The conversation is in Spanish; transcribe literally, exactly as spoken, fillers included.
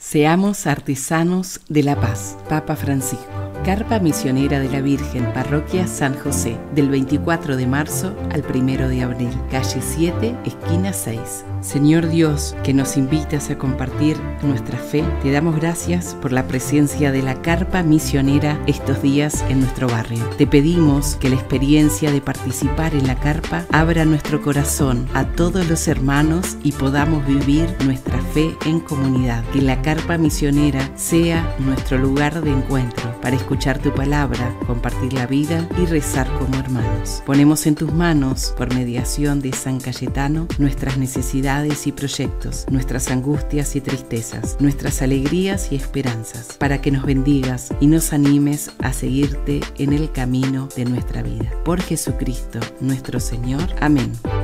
Seamos artesanos de la paz. Papa Francisco. Carpa Misionera de la Virgen, Parroquia San José, del veinticuatro de marzo al primero de abril, calle siete, esquina seis. Señor Dios, que nos invitas a compartir nuestra fe, te damos gracias por la presencia de la Carpa Misionera estos días en nuestro barrio. Te pedimos que la experiencia de participar en la Carpa abra nuestro corazón a todos los hermanos y podamos vivir nuestra fe en comunidad. Que la Carpa Misionera sea nuestro lugar de encuentro para escuchar tu palabra, compartir la vida y rezar como hermanos. Ponemos en tus manos, por mediación de San Cayetano, nuestras necesidades y proyectos, nuestras angustias y tristezas, nuestras alegrías y esperanzas, para que nos bendigas y nos animes a seguirte en el camino de nuestra vida. Por Jesucristo, nuestro Señor. Amén.